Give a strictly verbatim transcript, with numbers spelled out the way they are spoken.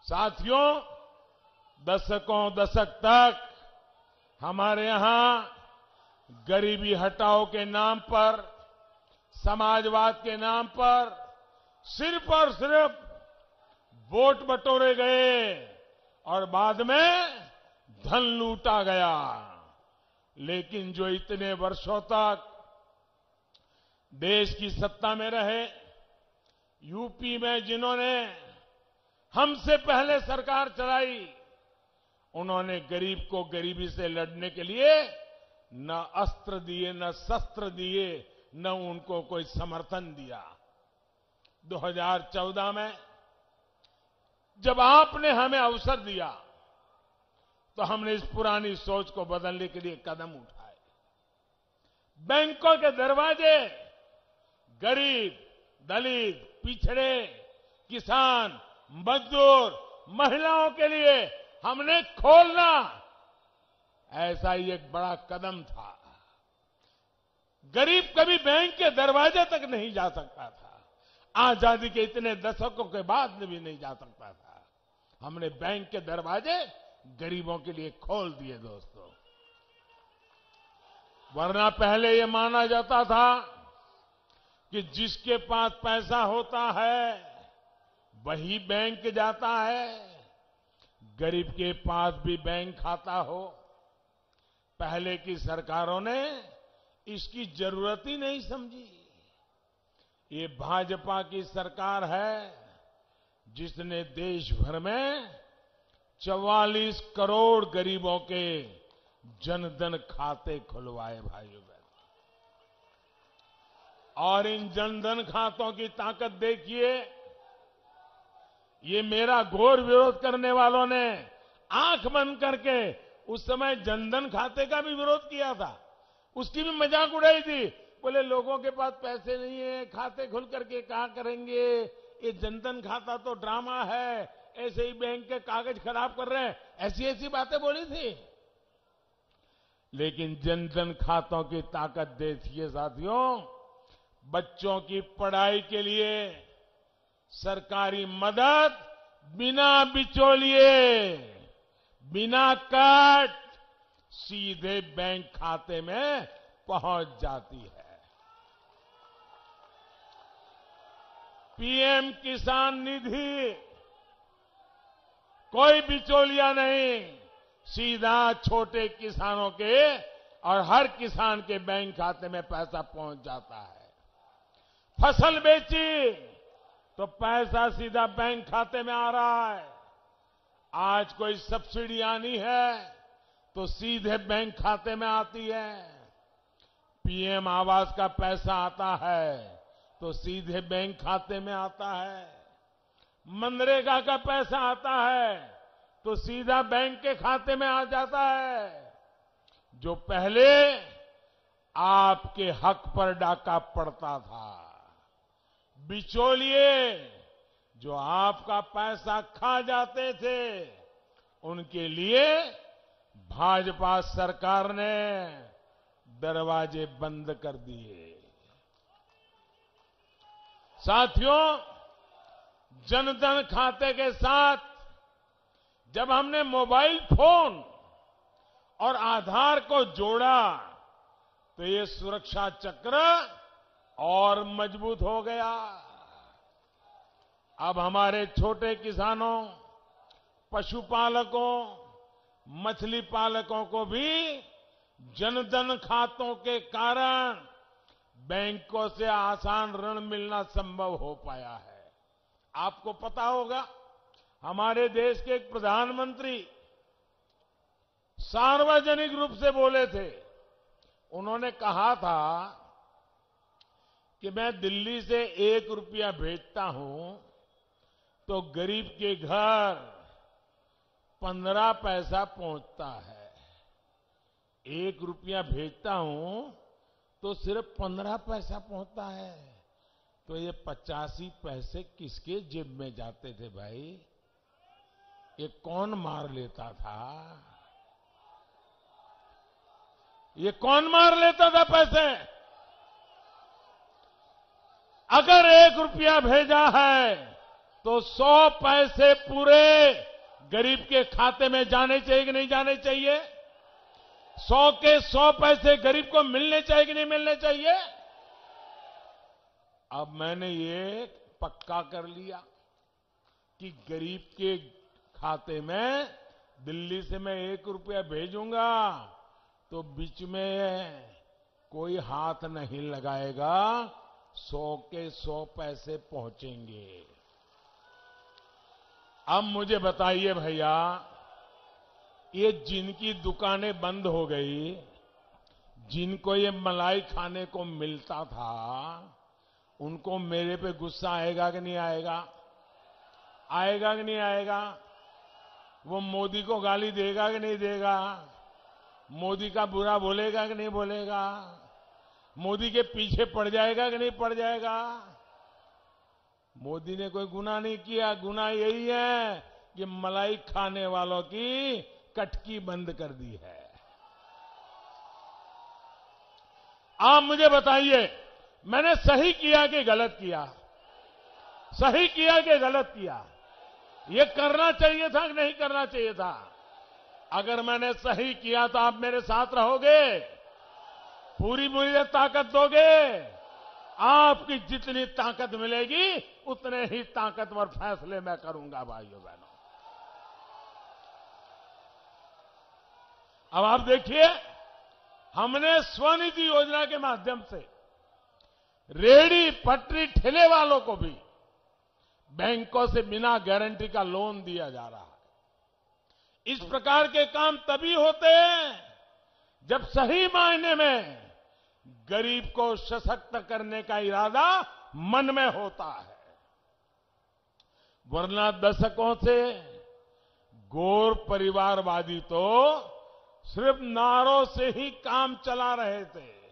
साथियों, दशकों दशक तक हमारे यहां गरीबी हटाओ के नाम पर, समाजवाद के नाम पर सिर्फ और सिर्फ वोट बटोरे गए और बाद में धन लूटा गया। लेकिन जो इतने वर्षों तक देश की सत्ता में रहे, यूपी में जिन्होंने हमसे पहले सरकार चलाई, उन्होंने गरीब को गरीबी से लड़ने के लिए न अस्त्र दिए, न शस्त्र दिए, न उनको कोई समर्थन दिया। दो हज़ार चौदह में जब आपने हमें अवसर दिया तो हमने इस पुरानी सोच को बदलने के लिए कदम उठाए। बैंकों के दरवाजे गरीब, दलित, पिछड़े, किसान, मजदूर, महिलाओं के लिए हमने खोलना, ऐसा ही एक बड़ा कदम था। गरीब कभी बैंक के दरवाजे तक नहीं जा सकता था। आजादी के इतने दशकों के बाद भी नहीं जा सकता था। हमने बैंक के दरवाजे गरीबों के लिए खोल दिए दोस्तों। वरना पहले ये माना जाता था कि जिसके पास पैसा होता है वही बैंक जाता है, गरीब के पास भी बैंक खाता हो। पहले की सरकारों ने इसकी जरूरत ही नहीं समझी। ये भाजपा की सरकार है जिसने देश भर में चौवालीस करोड़ गरीबों के जनधन खाते खुलवाए भाइयों बहनों। और इन जनधन खातों की ताकत देखिए। ये मेरा घोर विरोध करने वालों ने आंख बंद करके उस समय जनधन खाते का भी विरोध किया था, उसकी भी मजाक उड़ाई थी। बोले लोगों के पास पैसे नहीं है, खाते खुल करके क्या करेंगे, ये जनधन खाता तो ड्रामा है, ऐसे ही बैंक के कागज खराब कर रहे हैं, ऐसी ऐसी बातें बोली थी। लेकिन जनधन खातों की ताकत देखिए साथियों। बच्चों की पढ़ाई के लिए सरकारी मदद बिना बिचौलिए, बिना कट, सीधे बैंक खाते में पहुंच जाती है। पीएम किसान निधि, कोई बिचौलिया नहीं, सीधा छोटे किसानों के और हर किसान के बैंक खाते में पैसा पहुंच जाता है। फसल बेची तो पैसा सीधा बैंक खाते में आ रहा है। आज कोई सब्सिडी आनी है तो सीधे बैंक खाते में आती है। पीएम आवास का पैसा आता है तो सीधे बैंक खाते में आता है। मनरेगा का पैसा आता है तो सीधा बैंक के खाते में आ जाता है। जो पहले आपके हक पर डाका पड़ता था, बिचौलिए जो आपका पैसा खा जाते थे, उनके लिए भाजपा सरकार ने दरवाजे बंद कर दिए। साथियों, जनधन खाते के साथ जब हमने मोबाइल फोन और आधार को जोड़ा तो ये सुरक्षा चक्र और मजबूत हो गया। अब हमारे छोटे किसानों, पशुपालकों, मछली पालकों को भी जनधन खातों के कारण बैंकों से आसान ऋण मिलना संभव हो पाया है। आपको पता होगा, हमारे देश के एक प्रधानमंत्री सार्वजनिक रूप से बोले थे। उन्होंने कहा था कि मैं दिल्ली से एक रुपया भेजता हूं तो गरीब के घर पंद्रह पैसा पहुंचता है। एक रुपया भेजता हूं तो सिर्फ पंद्रह पैसा पहुंचता है। तो ये पचासी पैसे किसके जेब में जाते थे भाई? ये कौन मार लेता था? ये कौन मार लेता था पैसे? अगर एक रुपया भेजा है तो सौ पैसे पूरे गरीब के खाते में जाने चाहिए कि नहीं जाने चाहिए? सौ के सौ पैसे गरीब को मिलने चाहिए कि नहीं मिलने चाहिए? अब मैंने ये पक्का कर लिया कि गरीब के खाते में दिल्ली से मैं एक रुपया भेजूंगा तो बीच में कोई हाथ नहीं लगाएगा, सौ के सौ पैसे पहुंचेंगे। अब मुझे बताइए भैया, ये जिनकी दुकानें बंद हो गई, जिनको ये मलाई खाने को मिलता था, उनको मेरे पे गुस्सा आएगा कि नहीं आएगा? आएगा कि नहीं आएगा? वो मोदी को गाली देगा कि नहीं देगा? मोदी का बुरा बोलेगा कि नहीं बोलेगा? मोदी के पीछे पड़ जाएगा कि नहीं पड़ जाएगा? मोदी ने कोई गुनाह नहीं किया, गुनाह यही है कि मलाई खाने वालों की कटकी बंद कर दी है। आप मुझे बताइए, मैंने सही किया कि गलत किया? सही किया कि गलत किया? ये करना चाहिए था कि नहीं करना चाहिए था? अगर मैंने सही किया तो आप मेरे साथ रहोगे, पूरी पूरी ताकत दोगे? आपकी जितनी ताकत मिलेगी उतने ही ताकतवर फैसले मैं करूंगा भाइयों बहनों। अब आप देखिए, हमने स्वनिधि योजना के माध्यम से रेहड़ी पटरी ठेले वालों को भी बैंकों से बिना गारंटी का लोन दिया जा रहा है। इस प्रकार के काम तभी होते हैं जब सही मायने में गरीब को सशक्त करने का इरादा मन में होता है, वरना दशकों से गौर परिवारवादी तो सिर्फ नारों से ही काम चला रहे थे।